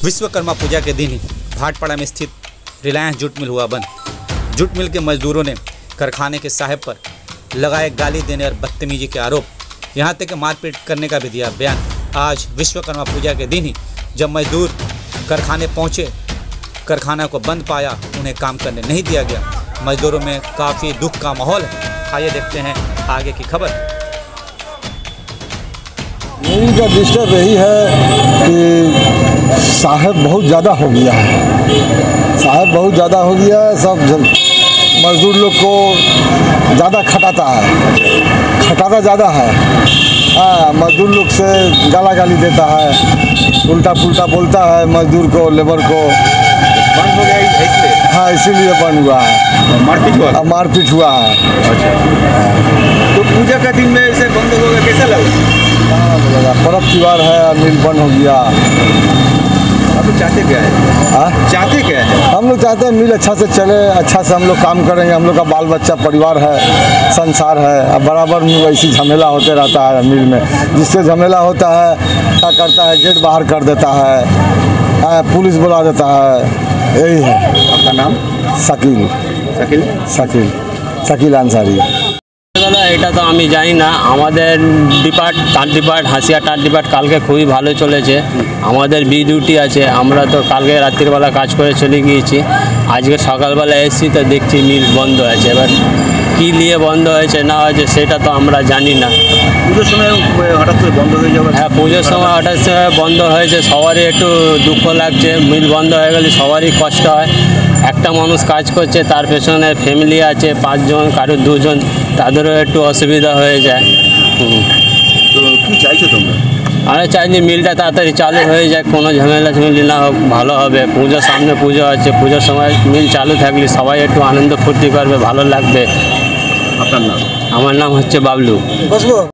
विश्वकर्मा पूजा के दिन ही भाटपाड़ा में स्थित रिलायंस जूट मिल हुआ बंद। जूट मिल के मजदूरों ने कारखाने के साहब पर लगाए गाली देने और बदतमीजी के आरोप, यहां तक कि मारपीट करने का भी दिया बयान। आज विश्वकर्मा पूजा के दिन ही जब मजदूर कारखाने पहुंचे, कारखाना को बंद पाया, उन्हें काम करने नहीं दिया गया। मजदूरों में काफ़ी दुख का माहौल है। आइए देखते हैं आगे की खबर। मेरी का डिस्टर्ब यही है कि साहब बहुत ज़्यादा हो गया है। साहब बहुत ज़्यादा हो गया है। सब मजदूर लोग को ज़्यादा खटाता है, खटाता ज़्यादा है। मजदूर लोग से गाला गाली देता है, उल्टा पुल्टा बोलता है मजदूर को, लेबर को। बंद हो गया इसलिए? हाँ, इसीलिए बंद हुआ है। मारपीट हुआ? मारपीट हुआ है। अच्छा, तो पूजा का दिन में ऐसे बंद हो गया, कैसा लगा? पर्व त्योहार है, मिल बंद हो गया। आप चाहते क्या है? चाहते क्या है? हम लोग चाहते हैं मिल अच्छा से चले, अच्छा से हम लोग काम करेंगे। हम लोग का बाल बच्चा परिवार है, संसार है। अब बराबर में वैसी झमेला होते रहता है मिल में। जिससे झमेला होता है क्या करता है, गेट बाहर कर देता है, पुलिस बुला देता है। यही है। आपका नाम? शकील। शकील? शकील शकील अंसारी। এটা তো আমি জানি না। আমাদের তাঁত ডিপার্ট হাসিয়া তাঁত ডিপার্ট কালকে খুবই ভালো চলেছে। আমাদের বি ডিউটি আছে, আমরা তো কালকে রাত্রিবেলা কাজ করে চলে গিয়েছি। আজকে সকালবেলা এসেছি তো দেখছি মিল বন্ধ আছে। এবার কী নিয়ে বন্ধ হয়েছে না হয়েছে সেটা তো আমরা জানি না। পুজোর সময় হঠাৎ করে বন্ধ হয়ে যাবে? হ্যাঁ, পুজোর সময় হঠাৎ বন্ধ হয়েছে, সবারই একটু দুঃখ লাগছে। মিল বন্ধ হয়ে গেলে সবারই কষ্ট হয়। একটা মানুষ কাজ করছে, তার পেছনে ফ্যামিলি আছে 5 জন, কারো 2 জন, তাদেরও একটু অসুবিধা হয়ে যায়। তো কী চাইছো তোমরা? আমরা চাইছি মিলটা তাড়াতাড়ি চালু হয়ে যায়, কোনো ঝামেলা না হোক, ভালো হবে। পুজোর সামনে পুজো আছে, পুজোর সময় মিল চালু থাকলে সবাই একটু আনন্দ ফুর্তি করবে, ভালো লাগবে। আপনার নাম? আমার নাম হচ্ছে বাবলু।